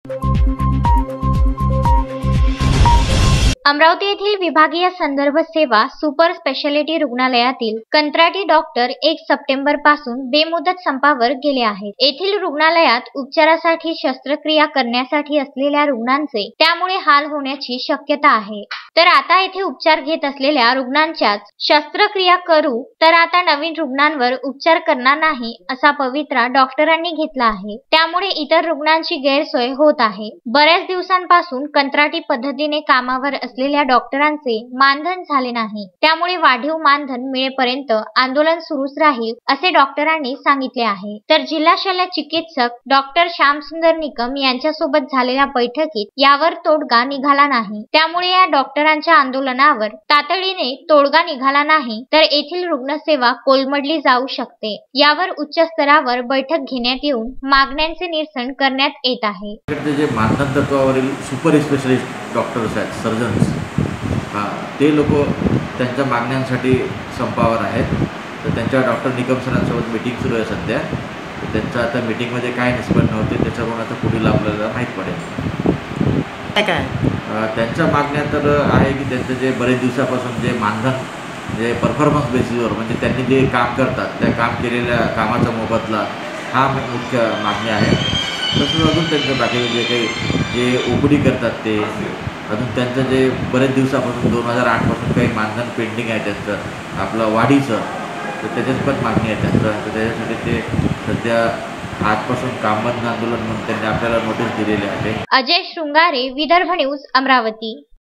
अमरावती येथील विभागीय संदर्भ सेवा सुपर स्पेशालिटी रुग्णालयातील कंत्राटी डॉक्टर 1 सप्टेंबर पासून बेमुदत संपावर गेले आहेत। येथील रुग्णालयात उपचारासाठी शस्त्रक्रिया करण्यासाठी असलेल्या रुग्णांचे त्यामुळे हाल होण्याची शक्यता आहे। तर आता येथे उपचार घेत असलेल्या रुग्णांच्याच शस्त्रक्रिया करू तर आता नवीन रुग्णांवर उपचार करणार नाही असा पवित्रा डॉक्टरांनी घेतला आहे। त्यामुळे इतर रुग्णांची गैरसोय होत आहे। बऱ्याच दिवसांपासून कंत्राटी पद्धतीने कामावर असलेल्या डॉक्टरांचे मानधन झाले नाही। त्यामुळे वाढीव मानधन मिळेपर्यंत आंदोलन सुरूच राहील असे डॉक्टरांनी सांगितले आहे। तर जिल्हा शल्य चिकित्सक डॉक्टर श्यामसुंदर निकम यांच्यासोबत झालेल्या बैठकीत यावर तोडगा निघाला नाही। त्यामुळे या डॉक्टरांच्या आंदोलनावर तातडीने तोडगा निघाला नाही तर येथील रुग्णसेवा कोलमडली जाऊ शकते। यावर उच्च स्तरावर बैठक घेण्यात येऊन मागण्यांचे निरसन करण्यात येत आहे। जे मानधन तत्वावरील सुपर स्पेशलिस्ट डॉक्टर्स आहेत, सर्जन्स, ते लोक त्यांच्या मागण्यांसाठी संपावर आहेत। तर त्यांच्या डॉक्टर निकम सरांसोबत मीटिंग सुरू आहे सध्या। तर त्यांच्या आता मीटिंगमध्ये काय निष्पन्न होते त्याच्यावरून आता पुढील आपल्याला माहीत पडेल। काय त्यांच्या मागण्या तर आहे की त्यांचं जे बरेच दिवसापासून जे मानधन जे परफॉर्मन्स बेसिसवर म्हणजे त्यांनी जे काम करतात त्या काम केलेल्या कामाचा मोबदला हा मुख्य मागणी आहे। तसंच अजून त्यांचं बाकी जे काही जे ओपीडी करतात ते अजून त्यांचं जे बरेच दिवसापासून 2008 पासून काही मानधन पेंडिंग आहे त्यांचं आपलं वाढीचं, तर त्याच्यात पण मागणी आहे त्यांचं। तर त्याच्यासाठी ते सध्या आजपासून काम बंद आंदोलन म्हणून त्यांनी आपल्याला नोटीस दिलेली आहे। अजय शृंगारे, विदर्भ न्यूज, अमरावती।